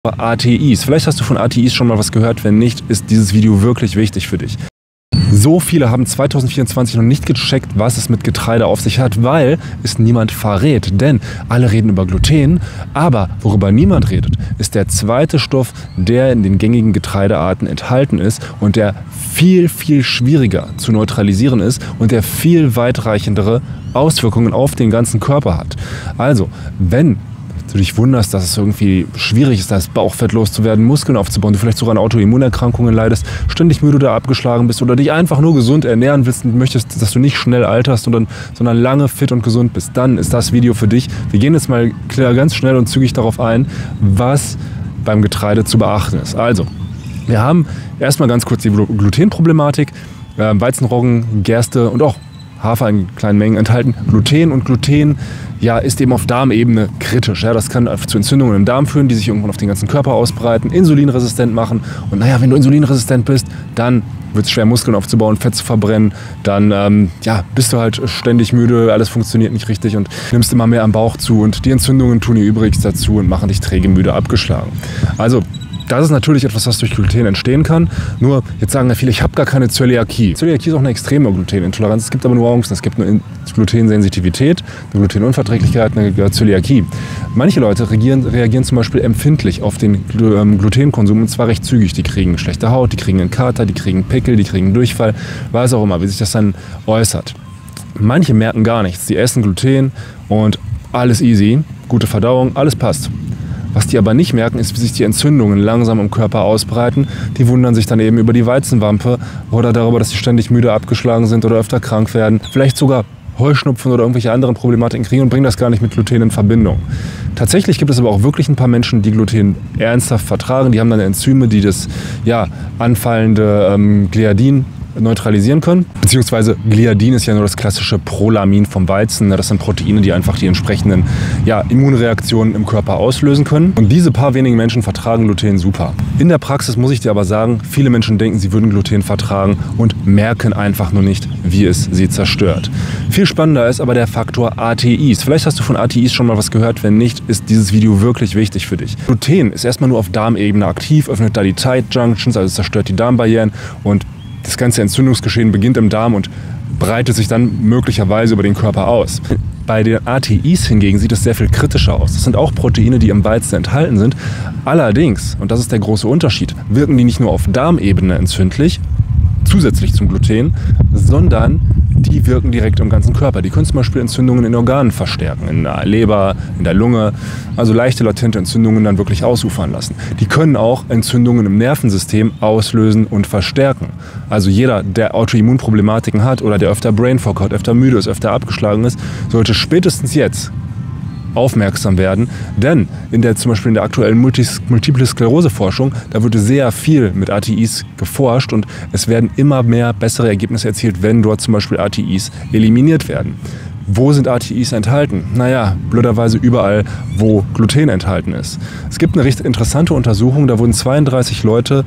ATIs. Vielleicht hast du von ATIs schon mal was gehört, wenn nicht, ist dieses Video wirklich wichtig für dich. So viele haben 2024 noch nicht gecheckt, was es mit Getreide auf sich hat, weil es niemand verrät. Denn alle reden über Gluten, aber worüber niemand redet, ist der zweite Stoff, der in den gängigen Getreidearten enthalten ist und der viel, viel schwieriger zu neutralisieren ist und der viel weitreichendere Auswirkungen auf den ganzen Körper hat. Also, wenn du dich wunderst, dass es irgendwie schwierig ist, das Bauchfett loszuwerden, Muskeln aufzubauen, du vielleicht sogar an Autoimmunerkrankungen leidest, ständig müde oder abgeschlagen bist oder dich einfach nur gesund ernähren willst und möchtest, dass du nicht schnell alterst, sondern lange fit und gesund bist, dann ist das Video für dich. Wir gehen jetzt mal ganz schnell und zügig darauf ein, was beim Getreide zu beachten ist. Also, wir haben erstmal ganz kurz die Glutenproblematik. Weizen, Roggen, Gerste und auch Hafer in kleinen Mengen enthalten Gluten, und Gluten ist eben auf Darmebene kritisch. Ja, das kann zu Entzündungen im Darm führen, die sich irgendwann auf den ganzen Körper ausbreiten, insulinresistent machen. Und wenn du insulinresistent bist, dann wird es schwer, Muskeln aufzubauen, Fett zu verbrennen. Dann bist du halt ständig müde, alles funktioniert nicht richtig und nimmst immer mehr am Bauch zu. Und die Entzündungen tun ihr Übriges dazu und machen dich träge, müde, abgeschlagen. Also, das ist natürlich etwas, was durch Gluten entstehen kann. Nur, jetzt sagen ja viele, ich habe gar keine Zöliakie. Zöliakie ist auch eine extreme Glutenintoleranz. Es gibt aber Nuancen. Es gibt eine Glutensensitivität, eine Glutenunverträglichkeit, eine Zöliakie. Manche Leute reagieren zum Beispiel empfindlich auf den Glutenkonsum, und zwar recht zügig. Die kriegen schlechte Haut, die kriegen einen Kater, die kriegen Pickel, die kriegen Durchfall, was auch immer, wie sich das dann äußert. Manche merken gar nichts. Die essen Gluten und alles easy, gute Verdauung, alles passt. Was die aber nicht merken, ist, wie sich die Entzündungen langsam im Körper ausbreiten. Die wundern sich dann eben über die Weizenwampe oder darüber, dass sie ständig müde, abgeschlagen sind oder öfter krank werden. Vielleicht sogar Heuschnupfen oder irgendwelche anderen Problematiken kriegen und bringen das gar nicht mit Gluten in Verbindung. Tatsächlich gibt es aber auch wirklich ein paar Menschen, die Gluten ernsthaft vertragen. Die haben dann Enzyme, die das anfallende Gliadin neutralisieren können. Beziehungsweise Gliadin ist ja nur das klassische Prolamin vom Weizen. Das sind Proteine, die einfach die entsprechenden Immunreaktionen im Körper auslösen können. Und diese paar wenigen Menschen vertragen Gluten super. In der Praxis muss ich dir aber sagen, viele Menschen denken, sie würden Gluten vertragen und merken einfach nur nicht, wie es sie zerstört. Viel spannender ist aber der Faktor ATIs. Vielleicht hast du von ATIs schon mal was gehört. Wenn nicht, ist dieses Video wirklich wichtig für dich. Gluten ist erstmal nur auf Darmebene aktiv, öffnet da die Tight Junctions, also zerstört die Darmbarrieren, und das ganze Entzündungsgeschehen beginnt im Darm und breitet sich dann möglicherweise über den Körper aus. Bei den ATIs hingegen sieht es sehr viel kritischer aus. Das sind auch Proteine, die im Weizen enthalten sind. Allerdings, und das ist der große Unterschied, wirken die nicht nur auf Darmebene entzündlich, zusätzlich zum Gluten, sondern die wirken direkt im ganzen Körper. Die können zum Beispiel Entzündungen in Organen verstärken, in der Leber, in der Lunge, also leichte latente Entzündungen dann wirklich ausufern lassen. Die können auch Entzündungen im Nervensystem auslösen und verstärken. Also jeder, der Autoimmunproblematiken hat oder der öfter Brain Fog hat, öfter müde ist, öfter abgeschlagen ist, sollte spätestens jetzt aufmerksam werden, denn zum Beispiel in der aktuellen Multiple Sklerose Forschung, da wird sehr viel mit ATIs geforscht und es werden immer mehr bessere Ergebnisse erzielt, wenn dort zum Beispiel ATIs eliminiert werden. Wo sind ATIs enthalten? Naja, blöderweise überall, wo Gluten enthalten ist. Es gibt eine recht interessante Untersuchung, da wurden 32 Leute,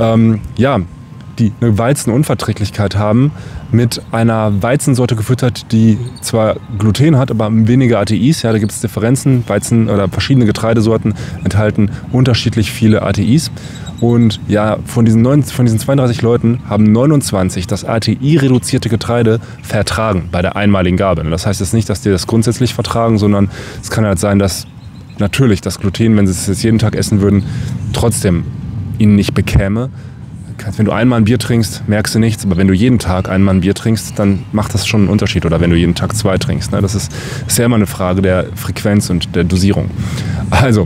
die eine Weizenunverträglichkeit haben, mit einer Weizensorte gefüttert, die zwar Gluten hat, aber weniger ATIs. Ja, da gibt es Differenzen. Weizen oder verschiedene Getreidesorten enthalten unterschiedlich viele ATIs. Und von diesen 32 Leuten haben 29 das ATI-reduzierte Getreide vertragen bei der einmaligen Gabe. Das heißt jetzt nicht, dass die das grundsätzlich vertragen, sondern es kann halt sein, dass natürlich das Gluten, wenn sie es jetzt jeden Tag essen würden, trotzdem ihnen nicht bekäme. Wenn du einmal ein Bier trinkst, merkst du nichts, aber wenn du jeden Tag einmal ein Bier trinkst, dann macht das schon einen Unterschied. Oder wenn du jeden Tag 2 trinkst. Ne? Das ist ja immer eine Frage der Frequenz und der Dosierung. Also,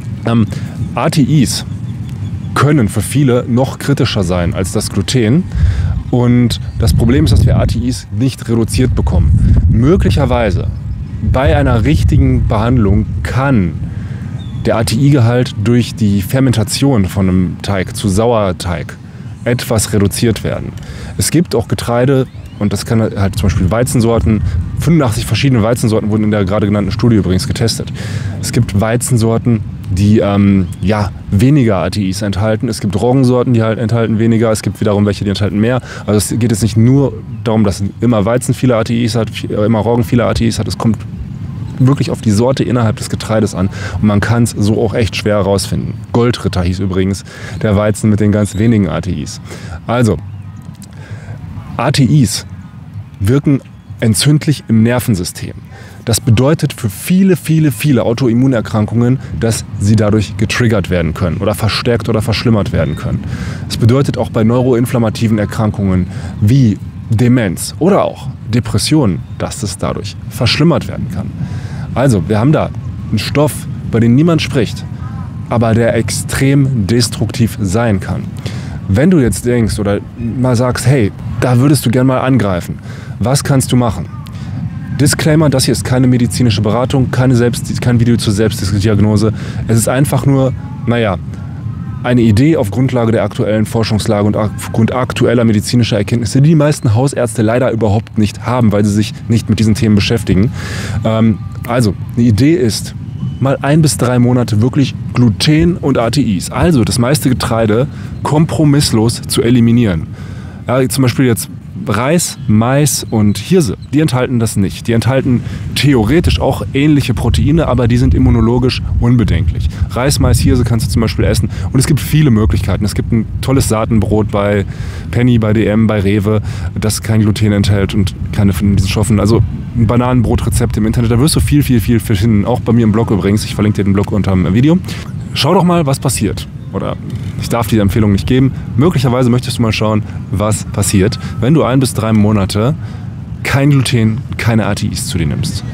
ATIs können für viele noch kritischer sein als das Gluten. Und das Problem ist, dass wir ATIs nicht reduziert bekommen. Möglicherweise bei einer richtigen Behandlung kann der ATI-Gehalt durch die Fermentation von einem Teig zu Sauerteig etwas reduziert werden. Es gibt auch Getreide, und das kann halt zum Beispiel Weizensorten, 85 verschiedene Weizensorten wurden in der gerade genannten Studie übrigens getestet. Es gibt Weizensorten, die weniger ATIs enthalten. Es gibt Roggensorten, die halt enthalten weniger. Es gibt wiederum welche, die enthalten mehr. Also es geht jetzt nicht nur darum, dass immer Weizen viele ATIs hat, immer Roggen viele ATIs hat. Es kommt wirklich auf die Sorte innerhalb des Getreides an und man kann es so auch echt schwer herausfinden. Goldritter hieß übrigens der Weizen mit den ganz wenigen ATIs. Also, ATIs wirken entzündlich im Nervensystem. Das bedeutet für viele, viele, viele Autoimmunerkrankungen, dass sie dadurch getriggert werden können oder verstärkt oder verschlimmert werden können. Es bedeutet auch bei neuroinflammativen Erkrankungen wie Demenz oder auch Depressionen, dass es dadurch verschlimmert werden kann. Also, wir haben da einen Stoff, bei dem niemand spricht, aber der extrem destruktiv sein kann. Wenn du jetzt denkst oder mal sagst, hey, da würdest du gerne mal angreifen, was kannst du machen? Disclaimer, das hier ist keine medizinische Beratung, kein Video zur Selbstdiagnose. Es ist einfach nur, eine Idee auf Grundlage der aktuellen Forschungslage und aufgrund aktueller medizinischer Erkenntnisse, die die meisten Hausärzte leider überhaupt nicht haben, weil sie sich nicht mit diesen Themen beschäftigen. Also, die Idee ist, mal 1 bis 3 Monate wirklich Gluten und ATIs, also das meiste Getreide, kompromisslos zu eliminieren. Ja, zum Beispiel jetzt Reis, Mais und Hirse, die enthalten das nicht. Die enthalten theoretisch auch ähnliche Proteine, aber die sind immunologisch unbedenklich. Reis, Mais, Hirse kannst du zum Beispiel essen und es gibt viele Möglichkeiten. Es gibt ein tolles Saatenbrot bei Penny, bei DM, bei Rewe, das kein Gluten enthält und keine von diesen Stoffen. Also ein Bananenbrotrezept im Internet, da wirst du viel finden. Auch bei mir im Blog übrigens, ich verlinke dir den Blog unter dem Video. Schau doch mal, was passiert. Oder ich darf dir die Empfehlung nicht geben. Möglicherweise möchtest du mal schauen, was passiert, wenn du 1 bis 3 Monate kein Gluten, keine ATIs zu dir nimmst.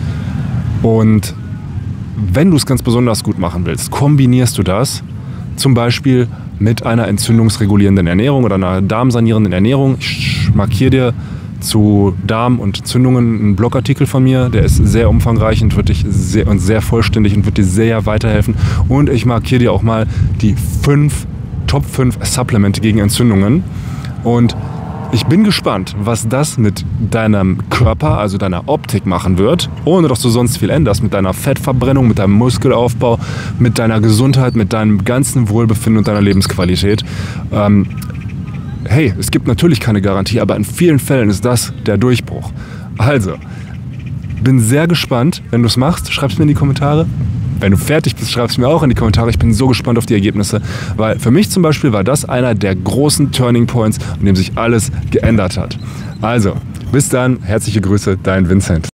Und wenn du es ganz besonders gut machen willst, kombinierst du das zum Beispiel mit einer entzündungsregulierenden Ernährung oder einer darmsanierenden Ernährung. Ich markiere dir zu Darm und Entzündungen einen Blogartikel von mir, der ist sehr umfangreich und wird dich sehr vollständig und wird dir sehr weiterhelfen. Und ich markiere dir auch mal die Top 5 Supplemente gegen Entzündungen. Und ich bin gespannt, was das mit deinem Körper, also deiner Optik machen wird, ohne dass du sonst viel änderst, mit deiner Fettverbrennung, mit deinem Muskelaufbau, mit deiner Gesundheit, mit deinem ganzen Wohlbefinden und deiner Lebensqualität. Hey, es gibt natürlich keine Garantie, aber in vielen Fällen ist das der Durchbruch. Also, bin sehr gespannt, wenn du es machst, schreib es mir in die Kommentare. Wenn du fertig bist, schreib es mir auch in die Kommentare. Ich bin so gespannt auf die Ergebnisse, weil für mich zum Beispiel war das einer der großen Turning Points, an dem sich alles geändert hat. Also, bis dann, herzliche Grüße, dein Vincent.